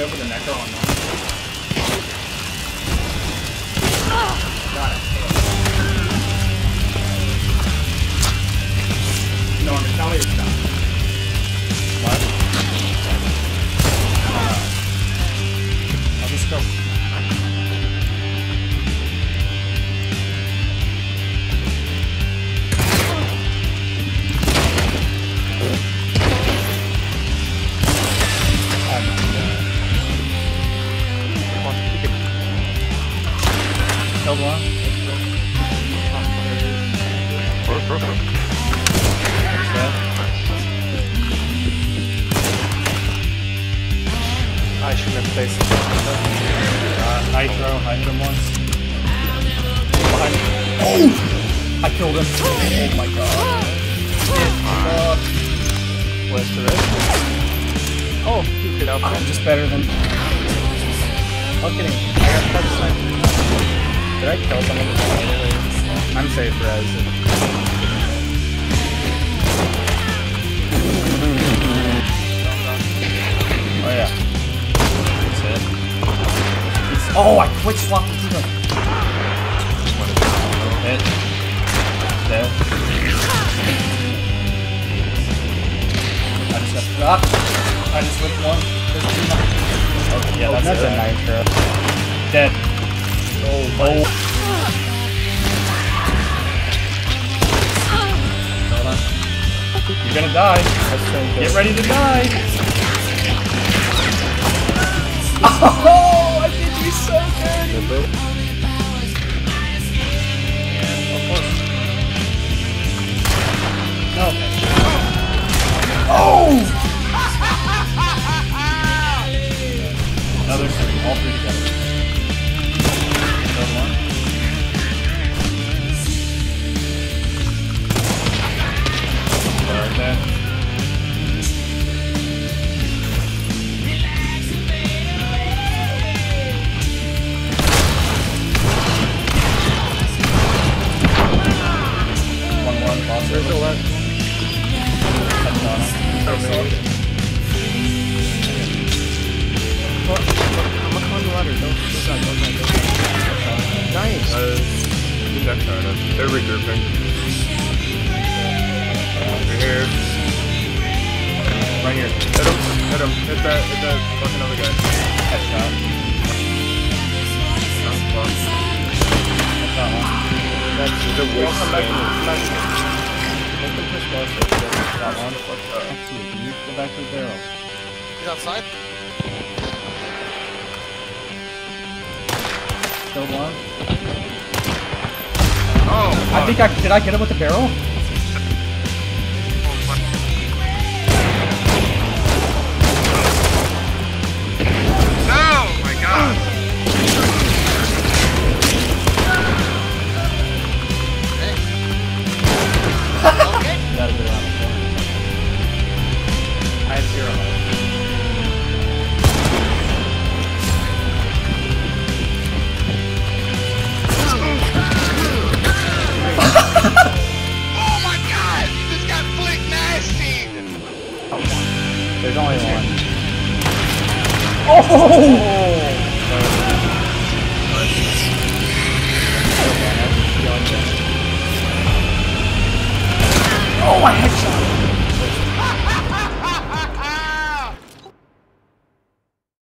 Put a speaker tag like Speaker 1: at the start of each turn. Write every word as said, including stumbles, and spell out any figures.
Speaker 1: go for the Necro on one. Got it. No, I'm gonna tell you stuff.
Speaker 2: What? Uh, I'll just go. Killed one. That's dead. I shouldn't have placed it. Uh, Nitro, I hit him once. Behind me. Oh! I killed him. Oh my god. Uh, Where's the rest? Oh, you could help. I'm just better than. Oh, kidding. I got touch sniper. Did I kill someone? I'm safe, Rez. Oh yeah. That's it. It's, oh, I quick swapped into them. Hit. Dead. I just got shot. I just whipped one. There's two. Oh, yeah, that's, that's a Nitro. Dead. Oh, oh. Hold on. You're gonna die. Get ready to die. Oh, I did you so dirty. Of course. Okay. Oh! Another three, all three together. One. Right there. One one boss. There's the left. I'm on the ladder. Don't go back, don't go back. Nice. Uh, next turn. They're regrouping. Over here. Right here. Hit him. Hit him. Hit that. Hit that fucking other guy. Headshot. That's fun. That's that one. That's the worst thing. Look at this boss. That one. Actually, can you go back to the barrel?
Speaker 3: He's outside.
Speaker 2: Killed one.
Speaker 3: Oh,
Speaker 2: I think I did. I get him with the barrel.
Speaker 3: No, my God. Okay.
Speaker 2: You gotta get around the corner. I have zero life.
Speaker 3: Oh my God! This got flick nasty!
Speaker 2: There's only one. Oh! Oh, my headshot!